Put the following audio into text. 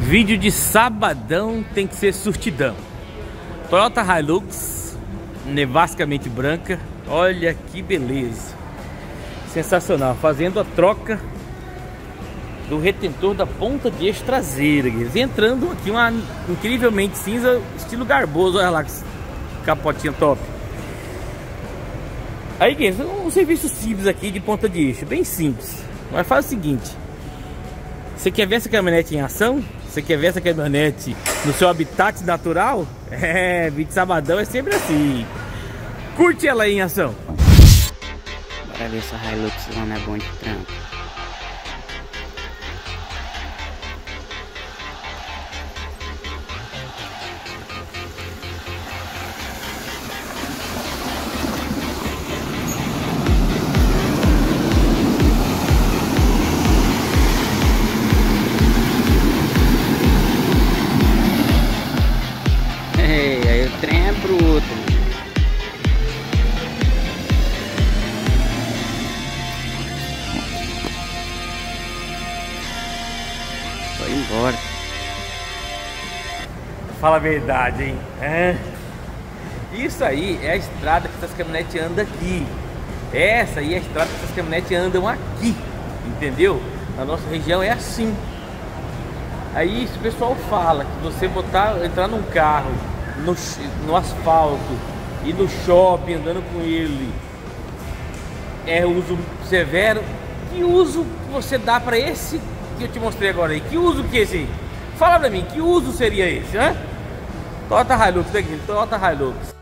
Vídeo de sabadão tem que ser surtidão. Toyota Hilux, nevascamente branca. Olha que beleza. Sensacional. Fazendo a troca do retentor da ponta de eixo traseira. Entrando aqui uma incrivelmente cinza, estilo garboso. Olha lá que capotinha top. Aí, um serviço simples aqui de ponta de eixo. Bem simples. Mas faz o seguinte. Você quer ver essa caminhonete em ação? Você quer ver essa caminhonete no seu habitat natural? É, vídeo de sabadão é sempre assim. Curte ela aí em ação. Bora ver se a Hilux não é bom de trampo. Aí o trem é bruto. Foi embora. Fala a verdade, hein? Isso aí é a estrada que essas caminhonetes andam aqui. Essa aí é a estrada que essas caminhonetes andam aqui. Entendeu? Na nossa região é assim. Aí o pessoal fala que você entrar num carro no asfalto e no shopping andando com ele é uso severo. Que uso que você dá para esse que eu te mostrei agora aí? Que uso que é esse aí? Fala pra mim, que uso seria esse, né? Toyota Hilux, daqui, Toyota Hilux.